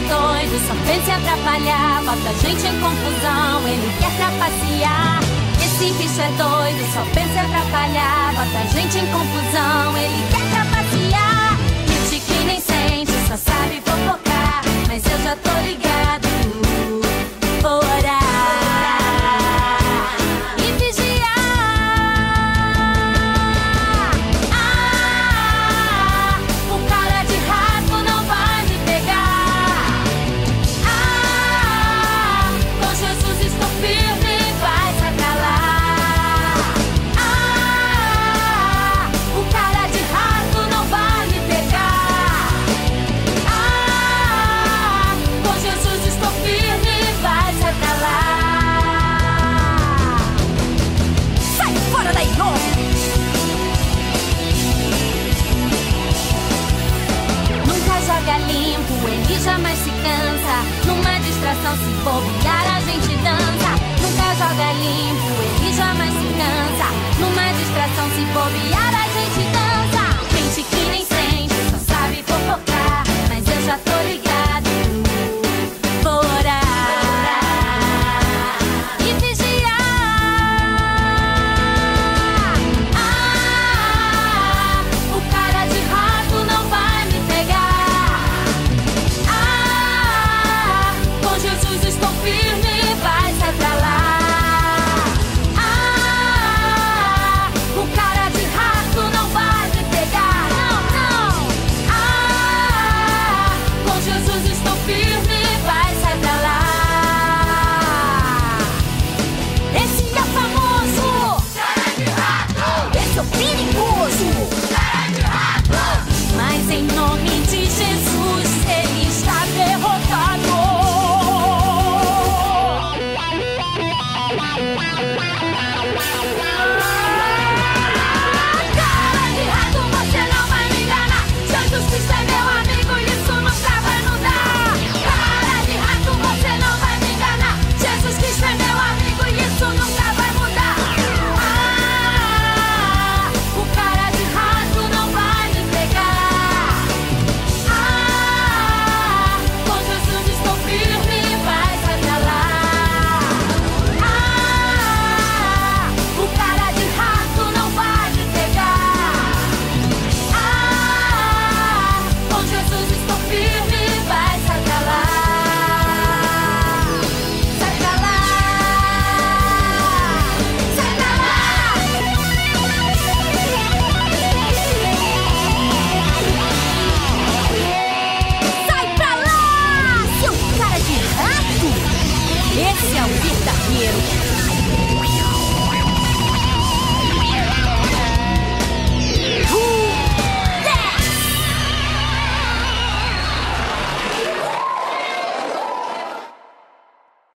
doido, só pensa em atrapalhar, bota a gente em confusão, ele quer trapacear. Esse bicho é doido, só pensa em atrapalhar, bota a gente em confusão, ele quer trapacear. Gente que nem sente, só sabe fofocar, mas eu já tô ligado. Vou orar e vigiar. Ah, o cara de rato não vai me pegar. Ah, com Jesus estou firme, vai se acalar. Ah, o cara de rato não vai me pegar. Ah, com Jesus estou firme, vai se acalar. Sai fora daí, louco! Nunca joga limpo, ele jamais se cansa. Numa distração, se bobear, a gente dança. Nunca joga limpo, ele jamais se cansa. Numa distração, se bobear, a gente